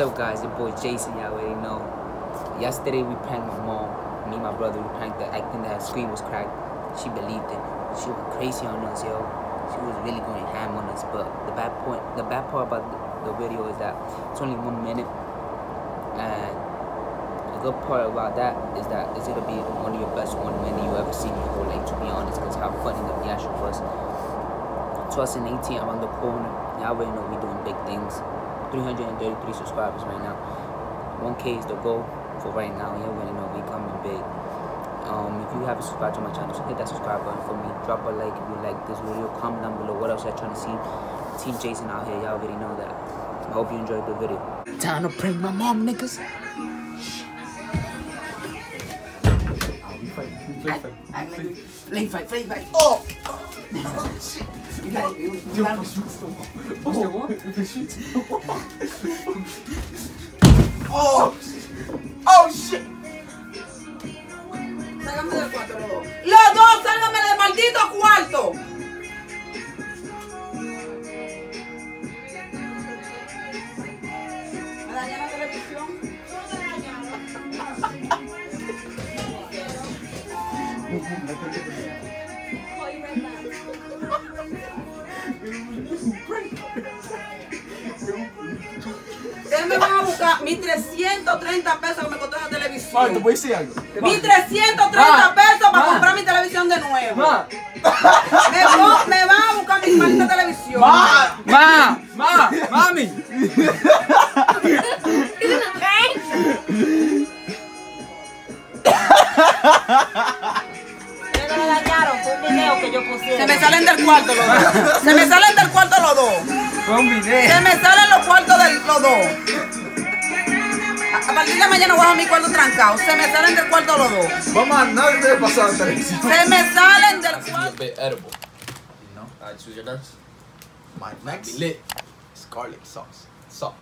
up, guys? Your boy Jason, y'all already know. Yesterday we pranked my mom. Me and my brother, we pranked her, acting that her screen was cracked. She believed it. She went crazy on us, yo. She was really going ham on us. But the bad part about the video is that it's only 1 minute. And the good part about that is that it's gonna be one of your best 1 minute you ever seen before, like, to be honest, because how funny the reaction was. 2018 around the corner. Y'all already know we doing big things. 333 subscribers right now. 1K is the goal for right now. You already know we coming big. If you haven't subscribed to my channel, so hit that subscribe button for me. Drop a like if you like this video. Comment down below what else you're trying to see. Team Jason out here. Y'all already know that. I hope you enjoyed the video. Time to prank my mom, niggas. Play fight. Oh! Shit. Oh shit. Sácame del cuarto los dos. Los dos, sálgame del maldito cuarto. ¿Me dañaron la televisión? Ustedes me van a buscar mis 330 pesos que me costó esa televisión. Te voy a decir algo. Mis 330 pesos para comprar mi televisión de nuevo. Me van a buscar mi maldita televisión. Mami. Me dañaron, fue un video que yo puse. Se me salen del cuarto los dos. Se me salen del cuarto los dos. Fue un video. Se me salen los cuartos de los dos. A partir de mañana voy a mi cuarto trancado. Se me salen del cuarto los dos. Mamá, nada debe pasar en televisión. Se me salen del cuarto. A bit edible. You know? Alright, choose your next. My next Be lit. is garlic sauce. So.